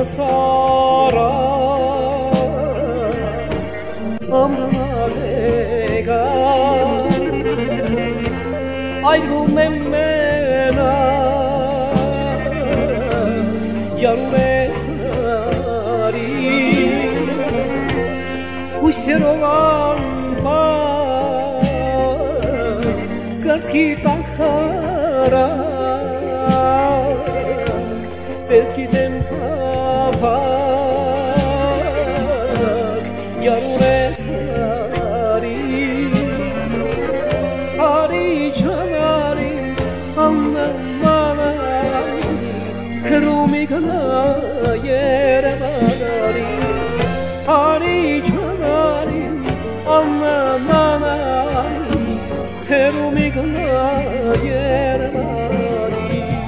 sara amralega ayrgum emmena yarurezari huserogan ba garski tankara Pesky tempapak yarurezari Ari chanari annamanari Rumigana yerevari Ari chanari annamanari Rumigana yerevari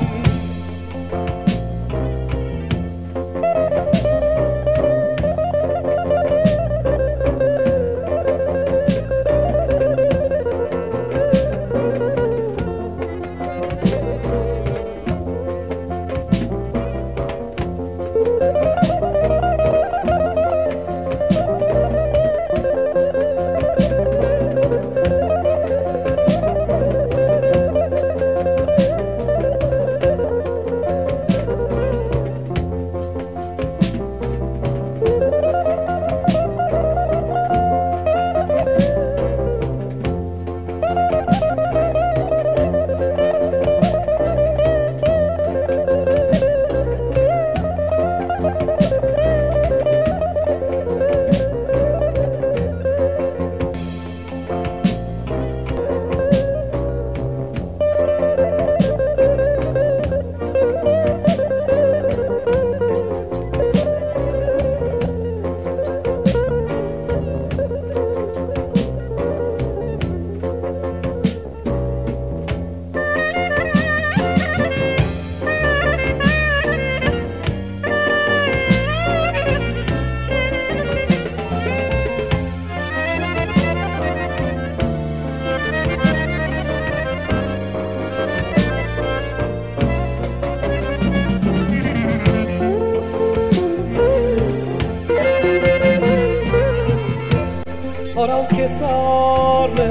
Առանց կեսարը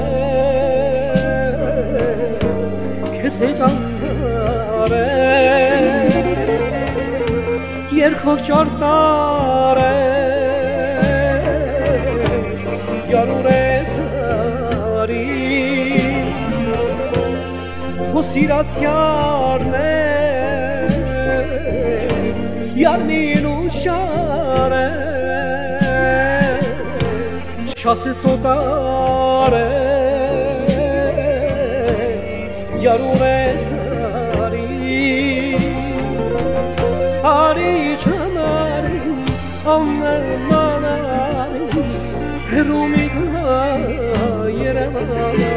քեզ հետ անհարը երկով ճարտարը yarurezari քո սիրացյալն է yarmin uşare Şası sotare yarurezari Ari çanari annemanari Rumigana yerevari